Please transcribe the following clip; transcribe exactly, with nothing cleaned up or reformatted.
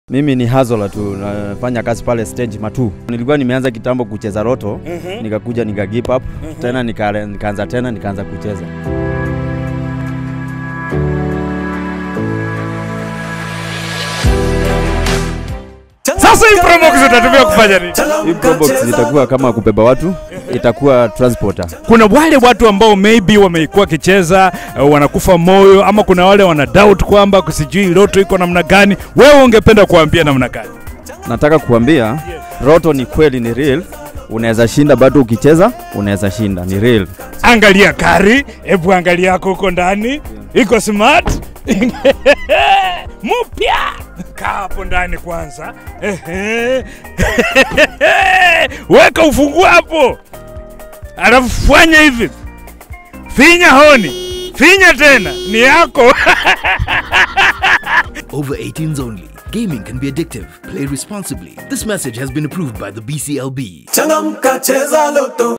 Mimi ni Hazola tu, nafanya kazi pale stage Matuu. Nilikuwa nimeanza kitambo kucheza Lotto, mm -hmm. nikakuja nika give up, mm -hmm. tena nika, nikaanza tena nikaanza kucheza. Sasa hii Probox utatumia kufanya nini? Hii Probox itakuwa kama kubeba watu, itakuwa transporter. Kuna wale watu ambao maybe wameikuwa kicheza uh, wanakufa moyo, ama kuna wale wana doubt kwamba kusijui Lotto iko namna gani. Wewe ungependa kuambia namna gani? Nataka kuambia yes. Lotto ni kweli, ni real. Unaweza shinda bado ukicheza, unaweza shinda, ni real. Angalia kari, hebu angalia huko ndani, iko smart. Mupya. Kaa hapo ndani kwanza. Weka ufunguo hapo. Alafu fanya hivi. Finya honi. Finya tena. Ni yako. Over eighteens only. Gaming can be addictive. Play responsibly. This message has been approved by the B C L B. Changamka cheza Lotto.